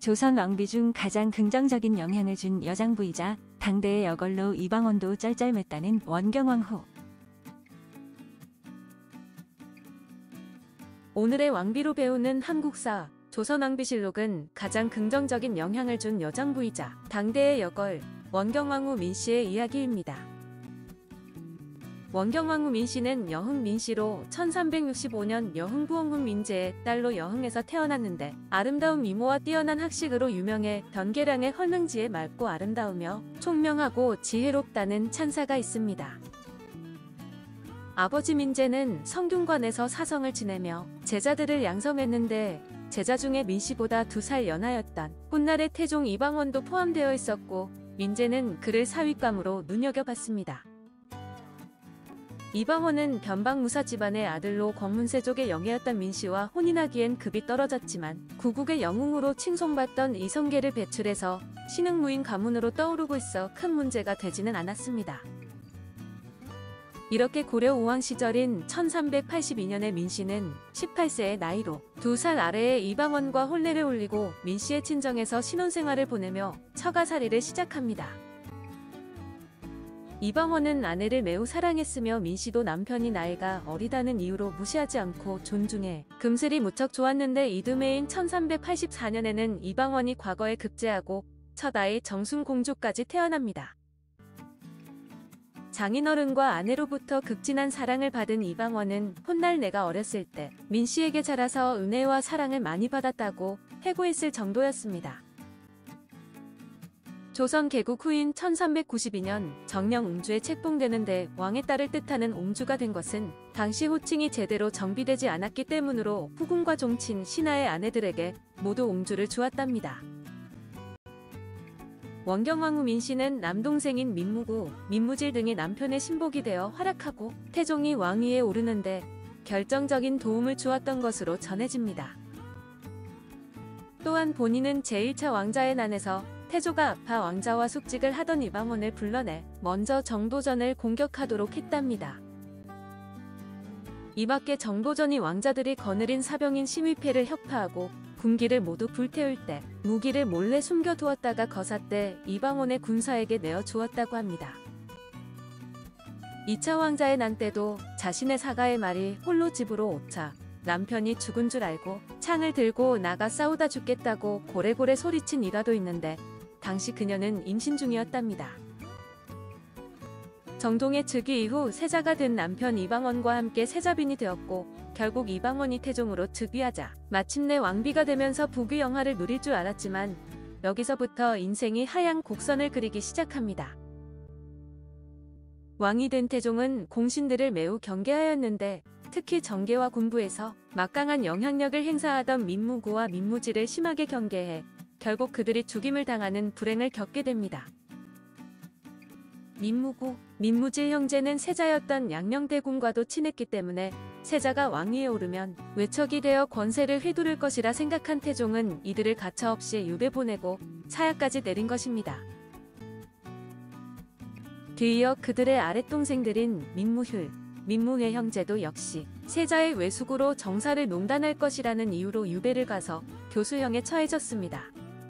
조선 왕비 중 가장 긍정적인 영향을 준 여장부이자 당대의 여걸로 이방원도 쩔쩔맸다는 원경왕후. 오늘의 왕비로 배우는 한국사, 조선왕비실록은 가장 긍정적인 영향을 준 여장부이자 당대의 여걸, 원경왕후 민씨의 이야기입니다. 원경왕후 민씨는 여흥 민씨로 1365년 여흥 부흥훈 민제의 딸로 여흥에서 태어났는데 아름다운 미모와 뛰어난 학식으로 유명해 변계량의 헌흥지에 맑고 아름다우며 총명하고 지혜롭다는 찬사가 있습니다. 아버지 민제는 성균관에서 사성을 지내며 제자들을 양성했는데 제자 중에 민씨보다 2살 연하였던 훗날의 태종 이방원도 포함되어 있었고 민제는 그를 사윗감으로 눈여겨봤습니다. 이방원은 변방무사 집안의 아들로 권문세족의 영예였던 민씨와 혼인하기엔 급이 떨어졌지만 구국의 영웅으로 칭송받던 이성계를 배출해서 신흥무인 가문으로 떠오르고 있어 큰 문제가 되지는 않았습니다. 이렇게 고려 우왕 시절인 1382년에 민씨는 18세의 나이로 2살 아래의 이방원과 혼례를 올리고 민씨의 친정에서 신혼생활을 보내며 처가살이를 시작합니다. 이방원은 아내를 매우 사랑했으며 민씨도 남편이 나이가 어리다는 이유로 무시하지 않고 존중해 금슬이 무척 좋았는데 이듬해인 1384년에는 이방원이 과거에 급제하고 첫 아이 정순공주까지 태어납니다. 장인어른과 아내로부터 극진한 사랑을 받은 이방원은 훗날 내가 어렸을 때 민씨에게 자라서 은혜와 사랑을 많이 받았다고 해고했을 정도였습니다. 조선 개국 후인 1392년 정령 옹주에 책봉되는데 왕의 딸을 뜻하는 옹주가 된 것은 당시 호칭이 제대로 정비되지 않았기 때문으로 후궁과 종친 신하의 아내들에게 모두 옹주를 주었답니다. 원경왕후 민씨는 남동생인 민무구, 민무질 등이 남편의 신복이 되어 활약하고 태종이 왕위에 오르는데 결정적인 도움을 주었던 것으로 전해집니다. 또한 본인은 제1차 왕자의 난에서 태조가 아파 왕자와 숙직을 하던 이방원을 불러내 먼저 정도전을 공격하도록 했답니다. 이밖에 정도전이 왕자들이 거느린 사병인 심의패를 혁파하고 군기를 모두 불태울 때 무기를 몰래 숨겨두었다가 거사 때 이방원의 군사에게 내어주었다고 합니다. 2차 왕자의 난 때도 자신의 사가의 말이 홀로 집으로 오차 남편이 죽은 줄 알고 창을 들고 나가 싸우다 죽겠다고 고래고래 소리친 일화도 있는데 당시 그녀는 임신 중이었답니다. 정동의 즉위 이후 세자가 된 남편 이방원과 함께 세자빈이 되었고 결국 이방원이 태종으로 즉위하자 마침내 왕비가 되면서 부귀영화를 누릴 줄 알았지만 여기서부터 인생이 하향 곡선을 그리기 시작합니다. 왕이 된 태종은 공신들을 매우 경계하였는데 특히 정계와 군부에서 막강한 영향력을 행사하던 민무구와 민무지를 심하게 경계해 결국 그들이 죽임을 당하는 불행을 겪게 됩니다. 민무구, 민무질 형제는 세자였던 양녕대군과도 친했기 때문에 세자가 왕위에 오르면 외척이 되어 권세를 휘두를 것이라 생각한 태종은 이들을 가차없이 유배 보내고 사야까지 내린 것입니다. 뒤이어 그들의 아랫동생들인 민무휴, 민무회 형제도 역시 세자의 외숙으로 정사를 농단할 것이라는 이유로 유배를 가서 교수형에 처해졌습니다.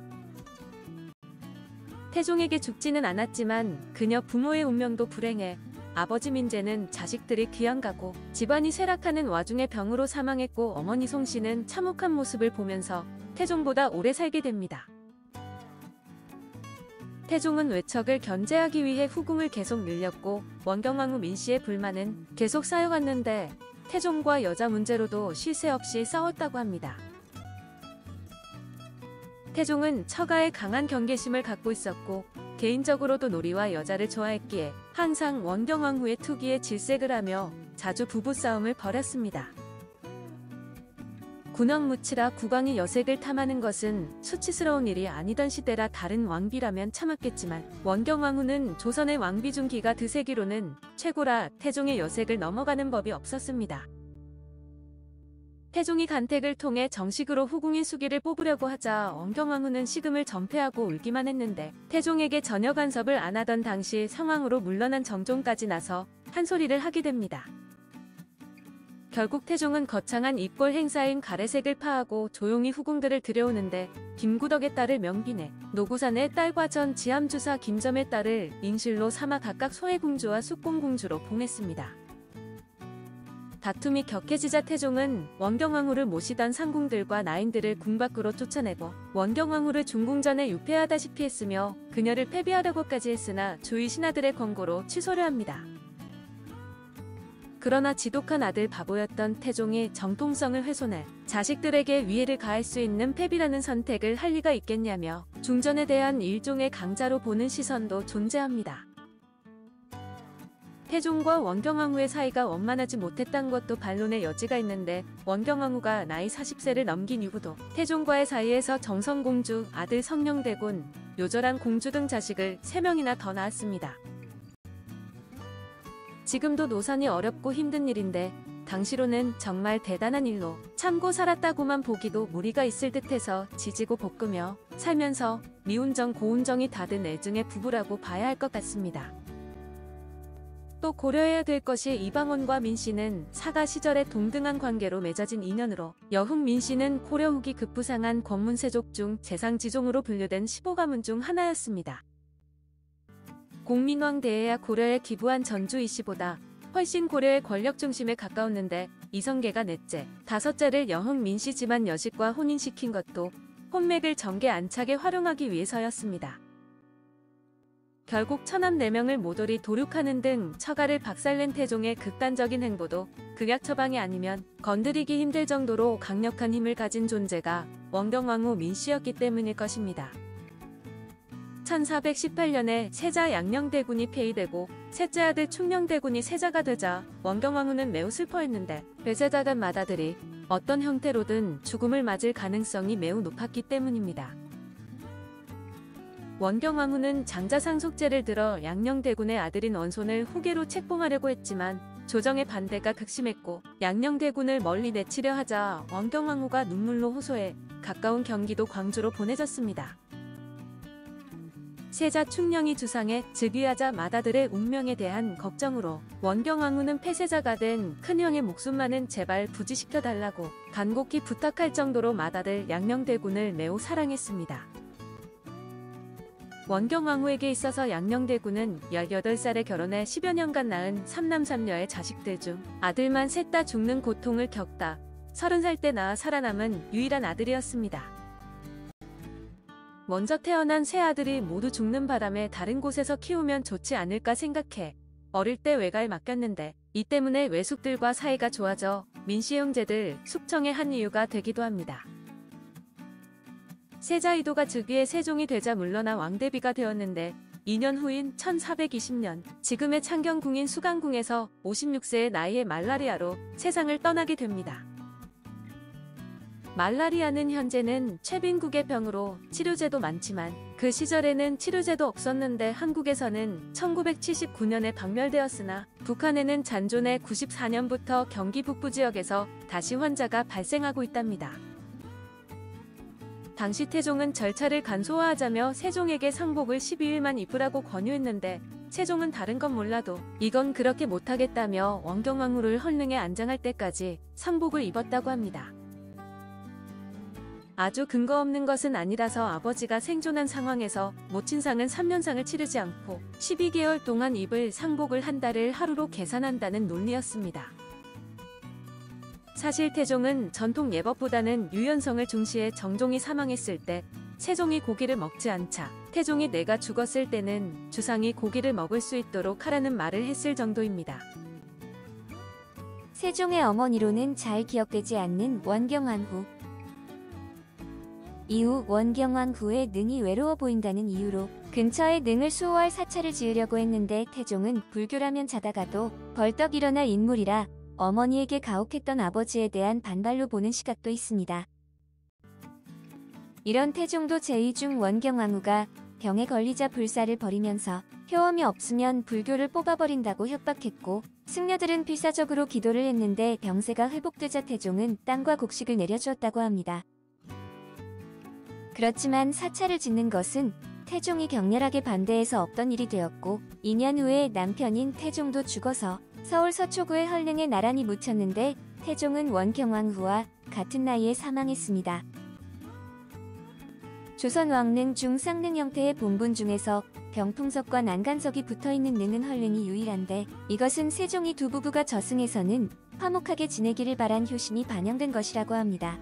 태종에게 죽지는 않았지만 그녀 부모의 운명도 불행해 아버지 민제는 자식들이 귀양가고 집안이 쇠락하는 와중에 병으로 사망했고 어머니 송씨는 참혹한 모습을 보면서 태종보다 오래 살게 됩니다. 태종은 외척을 견제하기 위해 후궁을 계속 늘렸고 원경왕후 민씨의 불만은 계속 쌓여갔는데 태종과 여자 문제로도 쉴 새 없이 싸웠다고 합니다. 태종은 처가에 강한 경계심을 갖고 있었고 개인적으로도 놀이와 여자를 좋아했기에 항상 원경왕후의 투기에 질색을 하며 자주 부부싸움을 벌였습니다. 군왕무치라 국왕이 여색을 탐하는 것은 수치스러운 일이 아니던 시대라 다른 왕비라면 참았겠지만 원경왕후는 조선의 왕비 중 기가 드세기로는 최고라 태종의 여색을 넘어가는 법이 없었습니다. 태종이 간택을 통해 정식으로 후궁인 수기를 뽑으려고 하자 원경왕후는 식음을 전폐하고 울기만 했는데 태종에게 전혀 간섭을 안 하던 당시 상황으로 물러난 정종까지 나서 한 소리를 하게 됩니다. 결국 태종은 거창한 입골 행사인 가래색을 파하고 조용히 후궁들을 들여오는데 김구덕의 딸을 명빈에, 노구산의 딸과 전 지함주사 김점의 딸을 인실로 삼아 각각 소해공주와 숙공공주로 봉했습니다. 다툼이 격해지자 태종은 원경왕후를 모시던 상궁들과 나인들을 궁 밖으로 쫓아내고 원경왕후를 중궁전에 유폐하다시피 했으며 그녀를 패비하려고까지 했으나 주위 신하들의 권고로 취소를 합니다. 그러나 지독한 아들 바보였던 태종이 정통성을 훼손해 자식들에게 위해를 가할 수 있는 패비라는 선택을 할 리가 있겠냐며 중전에 대한 일종의 강자로 보는 시선도 존재합니다. 태종과 원경왕후의 사이가 원만하지 못했다는 것도 반론의 여지가 있는데 원경왕후가 나이 40세를 넘긴 이후도 태종과의 사이에서 정성공주, 아들 성령대군, 요절한 공주 등 자식을 3명이나 더 낳았습니다. 지금도 노산이 어렵고 힘든 일인데 당시로는 정말 대단한 일로 참고 살았다고만 보기도 무리가 있을 듯해서 지지고 볶으며 살면서 미운정 고운정이 닫은 애증의 부부라고 봐야 할 것 같습니다. 또 고려해야 될 것이 이방원과 민씨는 사가 시절에 동등한 관계로 맺어진 인연으로 여흥 민씨는 고려 후기 급부상한 권문세족 중 재상지종으로 분류된 15가문 중 하나였습니다. 공민왕 대해야 고려에 기부한 전주 이씨보다 훨씬 고려의 권력 중심에 가까웠는데 이성계가 넷째, 다섯째를 여흥 민씨 집안 여식과 혼인시킨 것도 혼맥을 정계 안착에 활용하기 위해서였습니다. 결국 처남 4명을 모조리 도륙하는 등 처가를 박살낸 태종의 극단적인 행보도 극약 처방이 아니면 건드리기 힘들 정도로 강력한 힘을 가진 존재가 원경왕후 민씨였기 때문일 것입니다. 1418년에 세자 양녕대군이 폐위되고 셋째 아들 충녕대군이 세자가 되자 원경왕후는 매우 슬퍼했는데 배세자간 맏아들이 어떤 형태로든 죽음을 맞을 가능성이 매우 높았기 때문입니다. 원경왕후는 장자상속제를 들어 양녕대군의 아들인 원손을 후계로 책봉하려고 했지만 조정의 반대가 극심했고 양녕대군을 멀리 내치려 하자 원경왕후가 눈물로 호소해 가까운 경기도 광주로 보내졌습니다. 세자 충녕이 주상해 즉위하자 맏아들의 운명에 대한 걱정으로 원경왕후는 폐세자가 된 큰형의 목숨만은 제발 부지시켜달라고 간곡히 부탁할 정도로 맏아들 양녕대군을 매우 사랑했습니다. 원경왕후에게 있어서 양녕대군은 18살에 결혼해 10여 년간 낳은 3남 3녀의 자식들 중 아들만 셋 다 죽는 고통을 겪다 30살 때 낳아 살아남은 유일한 아들이었습니다. 먼저 태어난 세 아들이 모두 죽는 바람에 다른 곳에서 키우면 좋지 않을까 생각해 어릴 때 외가에 맡겼는데 이 때문에 외숙들과 사이가 좋아져 민씨 형제들 숙청의 한 이유가 되기도 합니다. 세자 이도가 즉위해 세종이 되자 물러나 왕대비가 되었는데 2년 후인 1420년 지금의 창경궁인 수강궁에서 56세의 나이에 말라리아로 세상을 떠나게 됩니다. 말라리아는 현재는 최빈국의 병으로 치료제도 많지만 그 시절에는 치료제도 없었는데 한국에서는 1979년에 박멸되었으나 북한에는 잔존해 94년부터 경기 북부 지역에서 다시 환자가 발생하고 있답니다. 당시 태종은 절차를 간소화하자며 세종에게 상복을 12일만 입으라고 권유했는데 세종은 다른 건 몰라도 이건 그렇게 못하겠다며 원경왕후를 헐릉에 안장할 때까지 상복을 입었다고 합니다. 아주 근거 없는 것은 아니라서 아버지가 생존한 상황에서 모친상은 3년상을 치르지 않고 12개월 동안 입을 상복을 한 달을 하루로 계산한다는 논리였습니다. 사실 태종은 전통 예법보다는 유연성을 중시해 정종이 사망했을 때 세종이 고기를 먹지 않자 태종이 내가 죽었을 때는 주상이 고기를 먹을 수 있도록 하라는 말을 했을 정도입니다. 세종의 어머니로는 잘 기억되지 않는 원경왕후. 이후 원경왕후의 능이 외로워 보인다는 이유로 근처에 능을 수호할 사찰을 지으려고 했는데 태종은 불교라면 자다가도 벌떡 일어날 인물이라 어머니에게 가혹했던 아버지에 대한 반발로 보는 시각도 있습니다. 이런 태종도 제2중 원경왕후가 병에 걸리자 불사를 벌이면서 효험이 없으면 불교를 뽑아버린다고 협박했고 승려들은 필사적으로 기도를 했는데 병세가 회복되자 태종은 땅과 곡식을 내려주었다고 합니다. 그렇지만 사찰을 짓는 것은 태종이 격렬하게 반대해서 없던 일이 되었고 2년 후에 남편인 태종도 죽어서 서울 서초구의 헐릉에 나란히 묻혔는데 태종은 원경왕후와 같은 나이에 사망했습니다. 조선 왕릉 중 쌍릉 형태의 본분 중에서 병풍석과 난간석이 붙어있는 능은 헐릉이 유일한데, 이것은 세종이 두 부부가 저승에서는 화목하게 지내기를 바란 효심이 반영된 것이라고 합니다.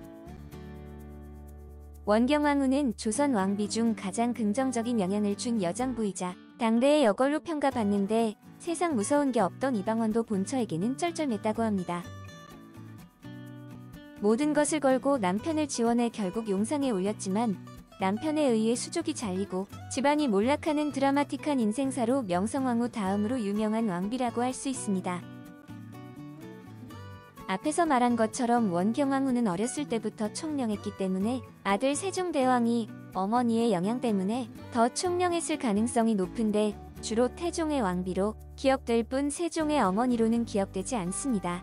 원경왕후는 조선 왕비 중 가장 긍정적인 영향을 준 여장부이자 당대의 여걸로 평가받는데, 세상 무서운 게 없던 이방원도 본처에게는 쩔쩔맸다고 합니다. 모든 것을 걸고 남편을 지원해 결국 용상에 올렸지만, 남편에 의해 수족이 잘리고 집안이 몰락하는 드라마틱한 인생사로 명성황후 다음으로 유명한 왕비라고 할 수 있습니다. 앞에서 말한 것처럼 원경왕후는 어렸을 때부터 총명했기 때문에 아들 세종대왕이 어머니의 영향 때문에 더 총명했을 가능성이 높은데, 주로 태종의 왕비로 기억될 뿐 세종의 어머니로는 기억되지 않습니다.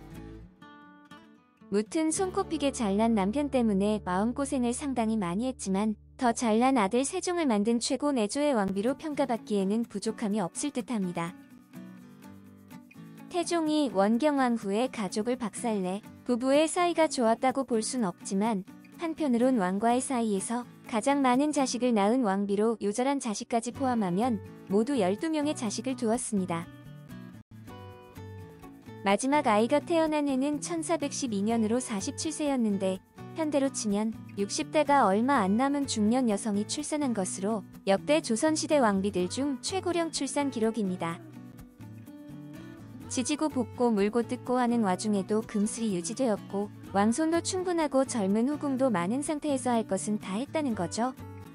무튼 손꼽히게 잘난 남편 때문에 마음고생을 상당히 많이 했지만, 더 잘난 아들 세종을 만든 최고 내조의 왕비로 평가받기에는 부족함이 없을 듯합니다. 태종이 원경왕후의 가족을 박살내 부부의 사이가 좋았다고 볼 순 없지만, 한편으론 왕과의 사이에서 가장 많은 자식을 낳은 왕비로 요절한 자식까지 포함하면 모두 12명의 자식을 두었습니다. 마지막 아이가 태어난 해는 1412년으로 47세였는데 현대로 치면 60대가 얼마 안 남은 중년 여성이 출산한 것으로 역대 조선시대 왕비들 중 최고령 출산 기록입니다. 지지고 볶고 물고 뜯고 하는 와중에도 금슬이 유지되었고, 왕손도 충분하고 젊은 후궁도 많은 상태에서 할 것은 다 했다는 거죠.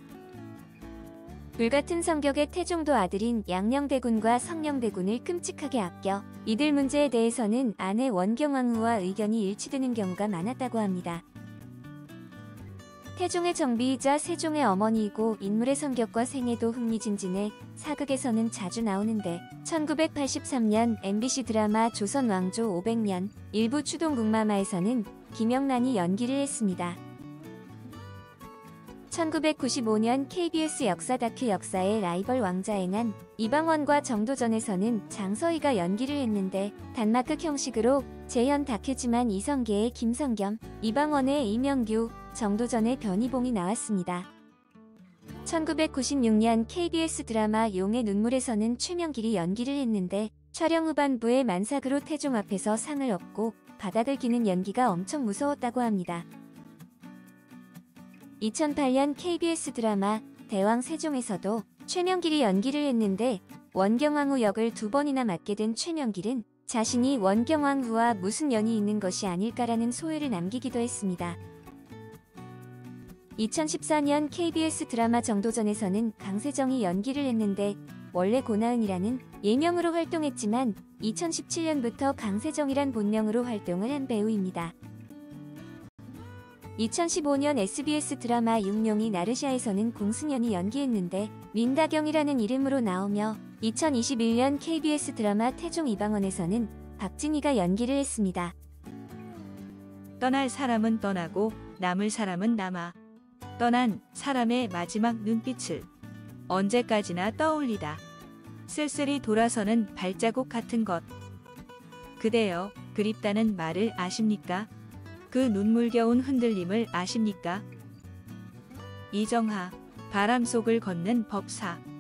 불같은 성격의 태종도 아들인 양녕대군과 성녕대군을 끔찍하게 아껴 이들 문제에 대해서는 아내 원경왕후와 의견이 일치되는 경우가 많았다고 합니다. 태종의 정비이자 세종의 어머니이고 인물의 성격과 생애도 흥미진진해 사극에서는 자주 나오는데, 1983년 MBC 드라마 조선왕조 500년 일부 추동궁마마에서는 김영란이 연기를 했습니다. 1995년 KBS 역사 다큐 역사의 라이벌 왕자행한 이방원과 정도전에서는 장서희가 연기를 했는데, 단마극 형식으로 재현 다큐지만 이성계의 김성겸, 이방원의 이명규, 정도전의 변희봉이 나왔습니다. 1996년 KBS 드라마 용의 눈물에서는 최명길이 연기를 했는데, 촬영 후반부에 만삭으로 태종 앞에서 상을 얻고 바닥을 기는 연기가 엄청 무서웠다고 합니다. 2008년 KBS 드라마 대왕 세종에서도 최명길이 연기를 했는데, 원경왕후 역을 2번이나 맡게 된 최명길은 자신이 원경왕후와 무슨 연이 있는 것이 아닐까라는 소회를 남기기도 했습니다. 2014년 KBS 드라마 정도전에서는 강세정이 연기를 했는데, 원래 고나은이라는 예명으로 활동했지만 2017년부터 강세정이란 본명으로 활동을 한 배우입니다. 2015년 SBS 드라마 육룡이 나르샤에서는 공승연이 연기했는데 민다경이라는 이름으로 나오며, 2021년 KBS 드라마 태종 이방원에서는 박진희가 연기를 했습니다. 떠날 사람은 떠나고 남을 사람은 남아. 떠난 사람의 마지막 눈빛을 언제까지나 떠올리다. 쓸쓸히 돌아서는 발자국 같은 것. 그대여, 그립다는 말을 아십니까? 그 눈물겨운 흔들림을 아십니까? 이정하, 바람 속을 걷는 법사.